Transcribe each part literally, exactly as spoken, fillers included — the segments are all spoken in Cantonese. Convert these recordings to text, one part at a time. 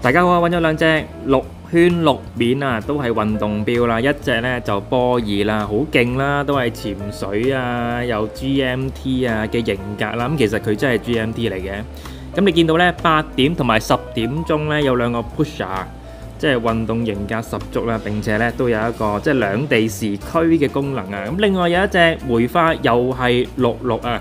大家好啊，揾咗兩隻六圈六面啊，都係運動錶啦。一隻呢就波爾啦，好勁啦，都係潛水啊，有 G M T 啊嘅型格啦。咁其實佢真係 G M T 嚟嘅。咁你見到呢，八點同埋十點鐘呢有兩個 pusher， 即係運動型格十足啦。並且呢都有一個即係兩地時區嘅功能啊。咁另外有一隻梅花又係六六啊。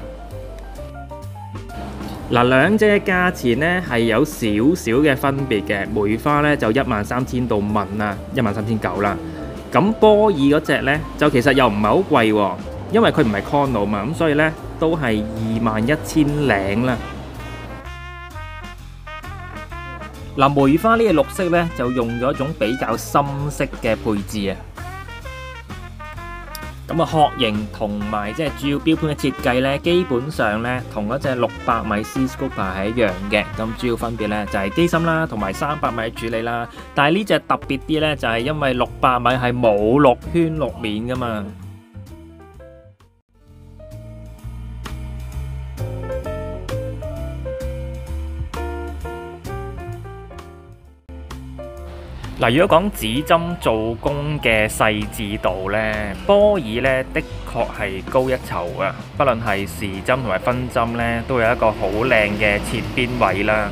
嗱，兩隻嘅價錢咧係有少少嘅分別嘅，梅花咧就一萬三千到蚊啊，一萬三千九啦。咁波爾嗰隻咧就其實又唔係好貴喎，因為佢唔係 Chrono 嘛，咁所以咧都係二萬一千零啦。嗱，梅花呢個綠色咧就用咗一種比較深色嘅配置啊。咁啊，殼型同埋即係主要錶盤嘅設計咧，基本上咧同一隻六百米 C-Scoper 係一樣嘅。咁主要分別咧就係機芯啦，同埋三百米處理啦。但係呢隻特別啲咧，就係因為六百米係冇六圈六面噶嘛。嗱，如果講指針做工嘅細緻度呢，波爾呢的確係高一籌啊！不論係時針同埋分針呢，都有一個好靚嘅切邊位啦。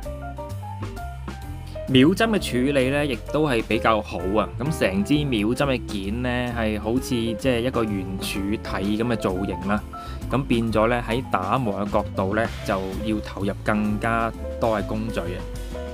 秒針嘅處理呢，亦都係比較好啊！咁成支秒針嘅件呢，係好似即係一個圓柱體咁嘅造型啦。咁變咗呢，喺打磨嘅角度呢，就要投入更加多嘅工序啊！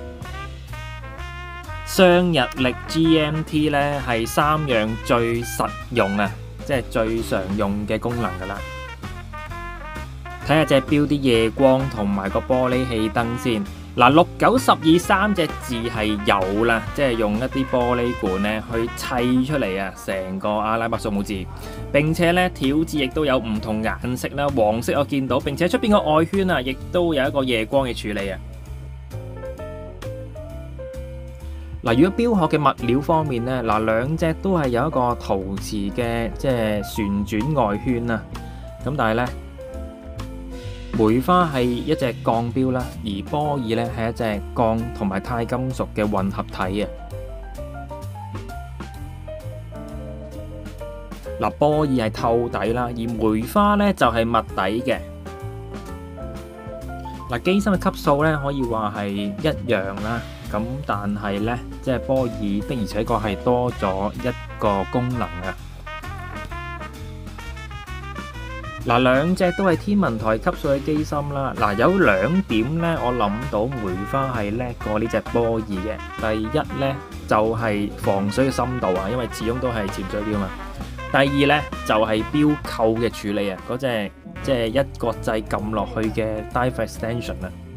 雙日曆 G M T 咧係三樣最實用啊，即係最常用嘅功能噶啦。睇下隻錶啲夜光同埋個玻璃氣燈先。嗱，六九十二三隻字係有啦，即係用一啲玻璃管咧去砌出嚟啊，成個阿拉伯數目字。並且咧條字亦都有唔同顏色啦，黃色我見到，並且出邊個外圈啊，亦都有一個夜光嘅處理啊。嗱，如果錶殼嘅物料方面咧，嗱兩隻都係有一個陶瓷嘅即係旋轉外圈啊。咁但係咧，梅花係一隻鋼錶啦，而波爾咧係一隻鋼同埋鈦金屬嘅混合體啊。嗱，波爾係透底啦，而梅花咧就係密底嘅。嗱，機芯嘅級數咧可以話係一樣啦。咁但係呢，即係波爾的而且確係多咗一個功能啊！嗱，兩隻都係天文台級數嘅機芯啦。嗱，有兩點呢，我諗到梅花係叻過呢隻波爾嘅。第一呢，就係防水嘅深度啊，因為始終都係潛水錶嘛。第二呢，就係錶扣嘅處理啊，嗰隻即係一個掣撳落去嘅 dive extension 啊。